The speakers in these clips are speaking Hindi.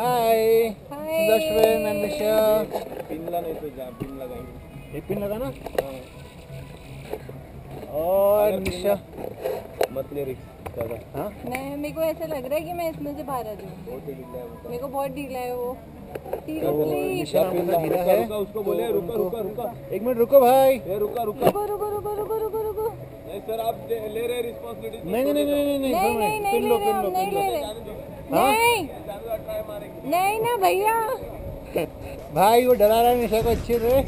Hi hi Ashwin and Nisha. Pin नहीं तो जहाँ पिन लगाएंगे एक पिन लगाना। और निशा मत ले रिस्क ज़्यादा। हाँ मैं मेरे को ऐसा लग रहा है कि मैं इसमें से बाहर आ जाऊँ। मेरे को बहुत ढीला है वो। निशा नाम का ढीला है। उसको बोले रुका रुका रुका एक मिनट रुको भाई। रुका रुका रुको रुको रुको रुको रुको रुको। नहीं सर आप ले रहे रिस्पॉन्सिबिलिटी। नहीं नहीं नहीं नहीं नहीं नहीं नहीं नहीं ले रहे हम नहीं ले रहे। नहीं नहीं ना भैया। भाई वो डरा रहा है निशा को अच्छे से।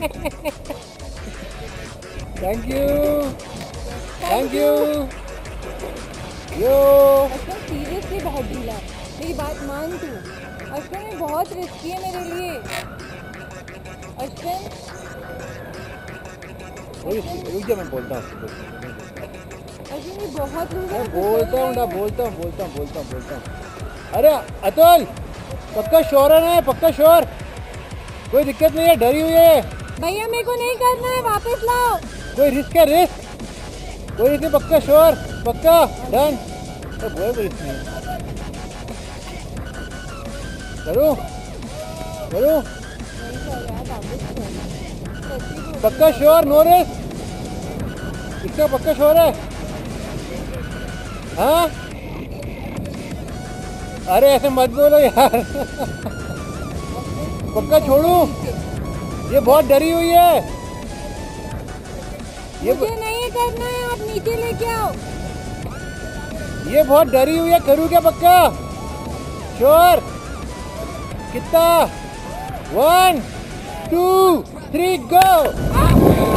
Thank you yo. Ashwin seriously बहुत ढीला है। मेरी बात मान तू। अश्विन ये बहुत रिस्की है मेरे लिए। अश्विन रुक जा मैं बोलता हूँ। अश्विन ये बहुत बोलता हूँ। अरे अतुल पक्का श्योर है ना? पक्का श्योर, कोई दिक्कत नहीं है? डरी हुई है भैया मेरे को नहीं करना है, वापस लाओ। कोई रिस्क है? रिस्क कोई रिस्क नहीं? पक्का श्योर? पक्का डन? तो बोल कोई रिस्क नहीं। करूँ पक्का श्योर? No risk? इसका पक्का श्योर है? हाँ अरे ऐसे मत बोलो यार। पक्का छोड़ूं? ये बहुत डरी हुई है। मुझे नहीं करना है, आप नीचे लेके आओ। ये बहुत डरी हुई है। करूँ क्या? पक्का श्योर? कितना? 1 2 3 गो।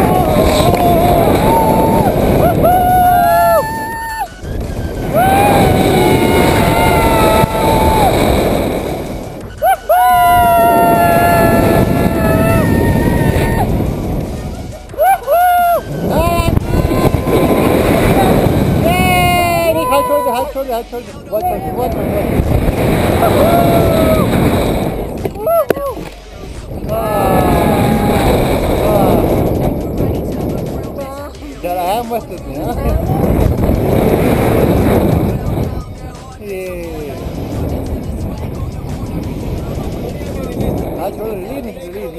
हाथ छोड़ बहुत डराया मस्त उसने। हाथ छोड़ो। रिलीज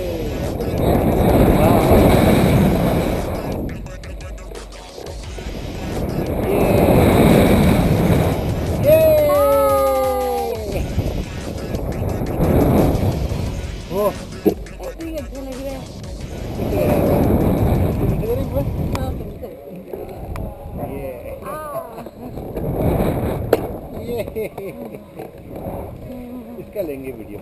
अच्छा लग रहा है। इसका लेंगे वीडियो।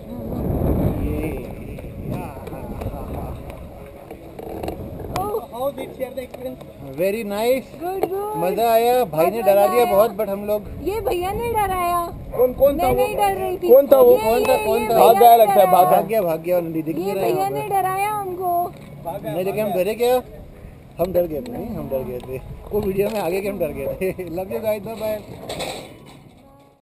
वेरी नाइस, मजा आया। भाई ने डरा दिया बहुत, बट हम लोग ये भैया ने डराया। कौन था? नहीं डर रही थी। कौन था वो? भाग गया लगता है। भाग गया दिख नहीं रहा है। भैया ने डराया हमको। नहीं लेकिन हम डरे क्या? हम डर गए थे। नहीं हम डर गए थे। वो वीडियो में आगे के हम डर गए थे। Love you guys, bye bye.